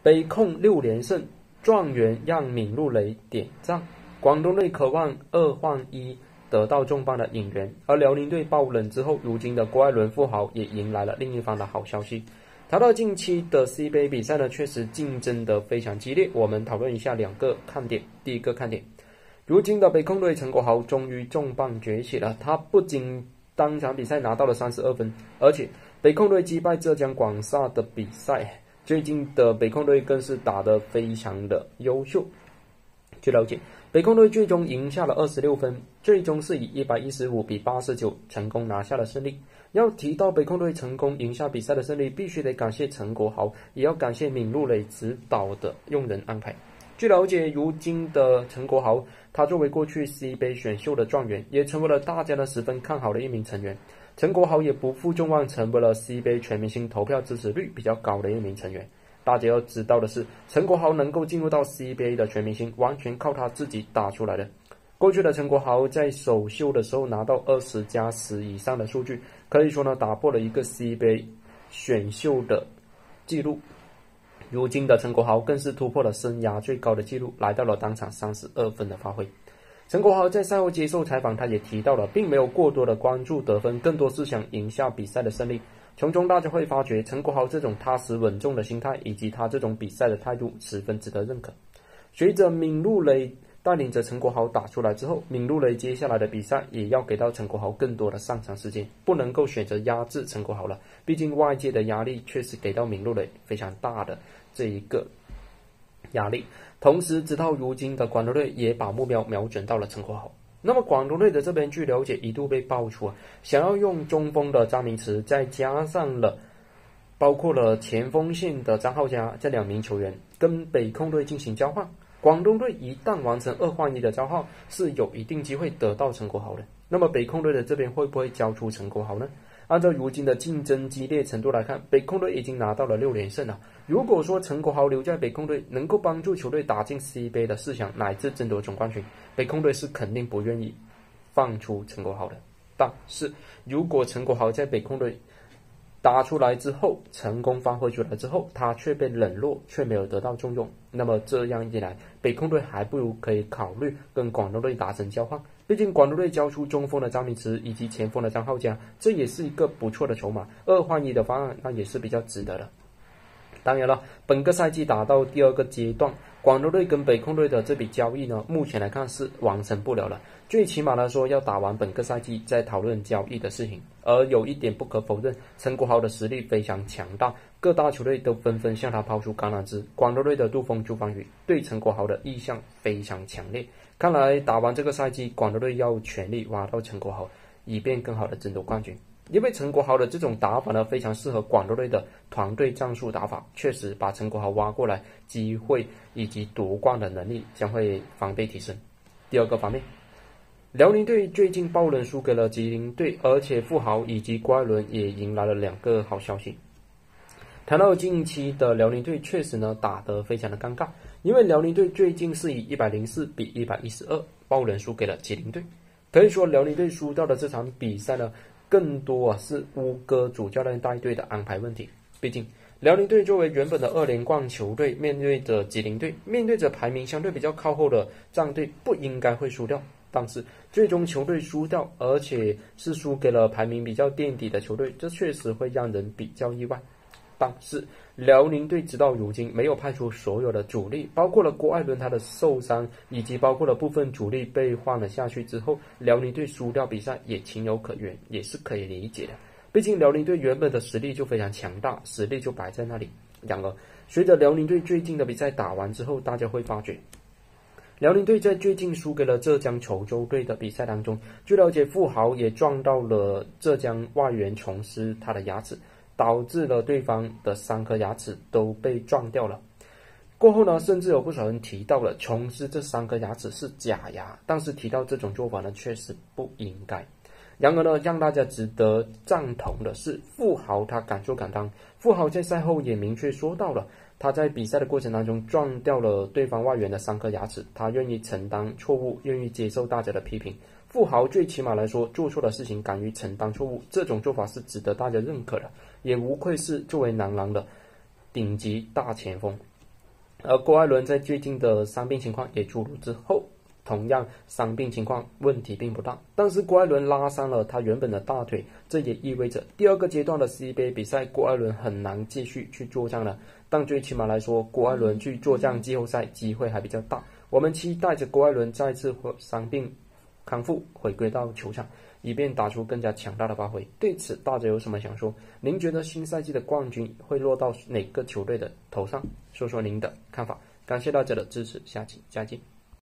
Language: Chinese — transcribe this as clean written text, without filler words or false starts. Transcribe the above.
北控6连胜，状元让闵鹿雷点赞。广东队渴望2换1得到重磅的引援，而辽宁队爆冷之后，如今的郭艾伦富豪也迎来了另一方的好消息。谈到近期的 C 杯比赛呢，确实竞争的非常激烈。我们讨论一下2个看点。第一个看点，如今的北控队陈国豪终于重磅崛起了，他不仅当场比赛拿到了32分，而且北控队击败浙江广厦的比赛，最近的北控队更是打得非常的优秀。据了解，北控队最终赢下了26分，最终是以115比89成功拿下了胜利。要提到北控队成功赢下比赛的胜利，必须得感谢陈国豪，也要感谢闵鹿雷指导的用人安排。据了解，如今的陈国豪，他作为过去 C 杯选秀的状元，也成为了大家十分看好的一名成员。陈国豪也不负众望，成为了 C 杯全明星投票支持率比较高的一名成员。大家要知道的是，陈国豪能够进入到 C 杯的全明星，完全靠他自己打出来的。过去的陈国豪在首秀的时候拿到20+10以上的数据，可以说呢打破了一个 C 杯选秀的记录。如今的陈国豪更是突破了生涯最高的纪录，来到了当场32分的发挥。陈国豪在赛后接受采访，他也提到了，并没有过多的关注得分，更多是想赢下比赛的胜利。从中大家会发觉，陈国豪这种踏实稳重的心态，以及他这种比赛的态度，十分值得认可。随着闵鹿雷带领着陈国豪打出来之后，闵鹿雷接下来的比赛也要给到陈国豪更多的上场时间，不能够选择压制陈国豪了。毕竟外界的压力确实给到闵鹿雷非常大的这一个压力。同时，直到如今的广东队也把目标瞄准到了陈国豪。那么广东队的这边据了解，一度被爆出想要用中锋的张明驰，再加上了包括了前锋线的张浩佳这2名球员跟北控队进行交换。广东队一旦完成2换1的交换，是有一定机会得到陈国豪的。那么北控队的这边会不会交出陈国豪呢？按照如今的竞争激烈程度来看，北控队已经拿到了6连胜了。如果说陈国豪留在北控队，能够帮助球队打进 C 杯的4强乃至争夺总冠军，北控队是肯定不愿意放出陈国豪的。但是如果陈国豪在北控队打出来之后，成功发挥出来之后，他却被冷落，却没有得到重用，那么这样一来，北控队还不如可以考虑跟广东队达成交换。毕竟广东队交出中锋的张明驰以及前锋的张浩佳，这也是一个不错的筹码。2换1的方案，那也是比较值得的。当然了，本个赛季打到第2个阶段，广东队跟北控队的这笔交易呢，目前来看是完成不了了。最起码来说，要打完本个赛季再讨论交易的事情。而有一点不可否认，陈国豪的实力非常强大，各大球队都纷纷向他抛出橄榄枝。广东队的杜锋、朱芳雨对陈国豪的意向非常强烈。看来打完这个赛季，广东队要全力挖到陈国豪，以便更好的争夺冠军。因为陈国豪的这种打法呢，非常适合广东队的团队战术打法，确实把陈国豪挖过来，机会以及夺冠的能力将会翻倍提升。第2个方面，辽宁队最近爆冷输给了吉林队，而且富豪以及郭艾伦也迎来了2个好消息。谈到近期的辽宁队，确实呢打得非常的尴尬，因为辽宁队最近是以104比112爆冷输给了吉林队。可以说辽宁队输掉的这场比赛呢，更多是乌哥主教练带队的安排问题。毕竟辽宁队作为原本的2连冠球队，面对着吉林队，面对着排名相对比较靠后的战队，不应该会输掉。但是最终球队输掉，而且是输给了排名比较垫底的球队，这确实会让人比较意外。但是辽宁队直到如今没有派出所有的主力，包括了郭艾伦他的受伤，以及包括了部分主力被换了下去之后，辽宁队输掉比赛也情有可原，也是可以理解的。毕竟辽宁队原本的实力就非常强大，实力就摆在那里。然而随着辽宁队最近的比赛打完之后，大家会发觉辽宁队在最近输给了浙江稠州队的比赛当中，据了解富豪也撞到了浙江外援琼斯他的牙齿，导致了对方的3颗牙齿都被撞掉了。过后呢，甚至有不少人提到了琼斯这3颗牙齿是假牙，但是提到这种做法呢，确实不应该。然而呢，让大家值得赞同的是，富豪他敢做敢当。富豪在赛后也明确说到了，他在比赛的过程当中撞掉了对方外援的3颗牙齿，他愿意承担错误，愿意接受大家的批评。富豪最起码来说，做错的事情敢于承担错误，这种做法是值得大家认可的，也无愧是作为男篮的顶级大前锋。 而郭艾伦在最近的伤病情况也出炉之后，同样伤病情况问题并不大，但是郭艾伦拉伤了他原本的大腿，这也意味着第二个阶段的世杯比赛郭艾伦很难继续去作战了。但最起码来说，郭艾伦去作战季后赛机会还比较大，我们期待着郭艾伦再次伤病康复回归到球场，以便打出更加强大的发挥。对此大家有什么想说？您觉得新赛季的冠军会落到哪个球队的头上？说说您的看法。感谢大家的支持，下期再见。